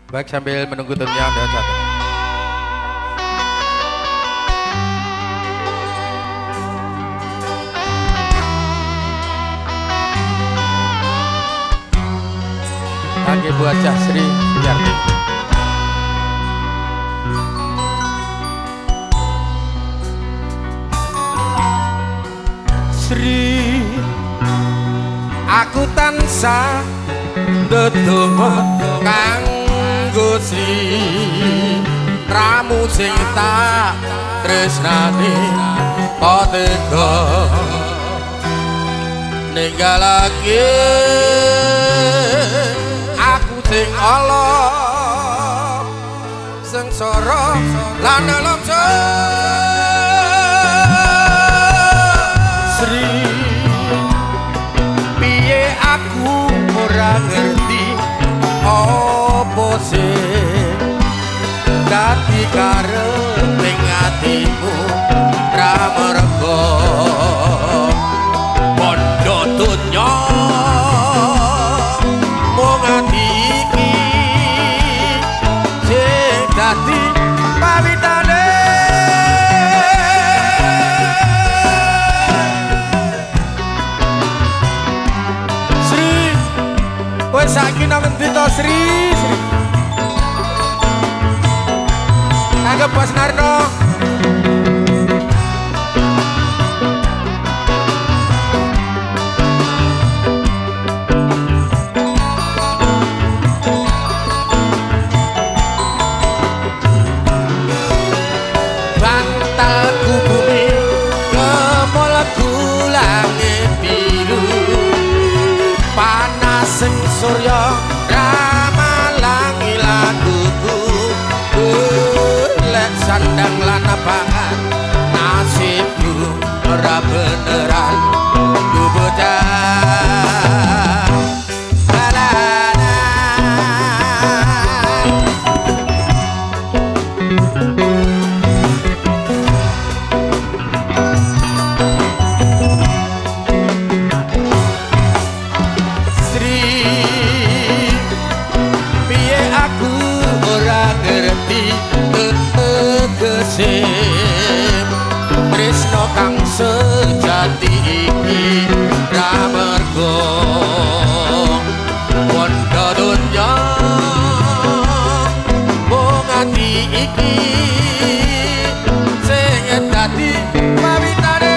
Baik, sambil menunggu tentunya Anda satu. Kaki buat Cah Sri Yarti. Sri, aku tansah ndedonga kanggo Sri, ramu sing tak tresnani tega ninggalake aku sing ala sengsara lan lamsa. Sri, piye aku ora ngerti apa sing dadi kareping atimu ra merga bondo donya mung ati iki sing dadi pawitane. Sri, kowe saiki nang endi to Sri? Sri anggap Bos Narno. Bantalku bumi kemolku langit biru, panas sing surya ramalangi laguku. Lek sandang lan pangan nasibku ora beneran ku bocah Sri, piye aku ora ngerti tegese tresno kang sejati iki ra merga bondo donya mung ati iki sing dadi pawitane.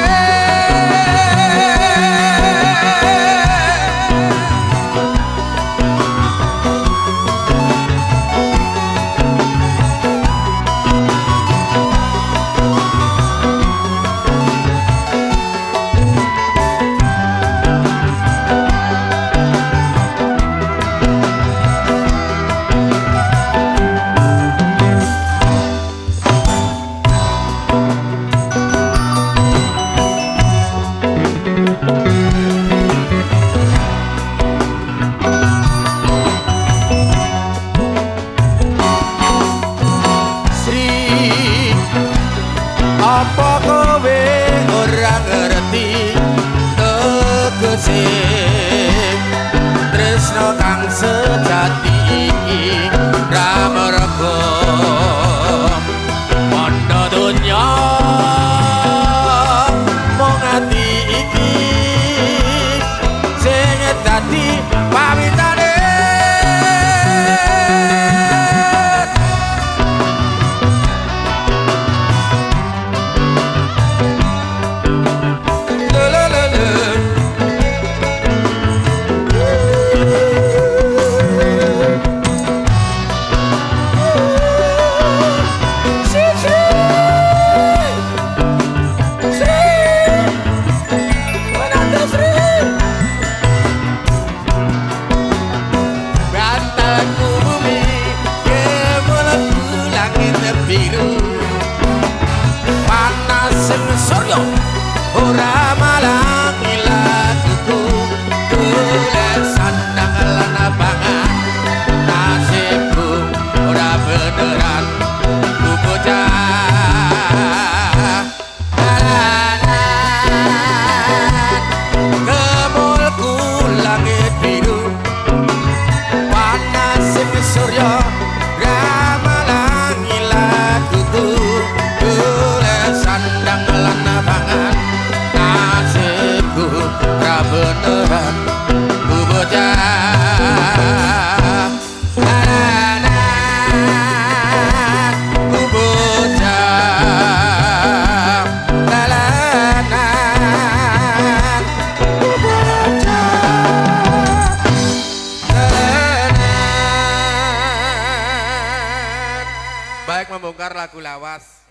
bongkar lagu lawas.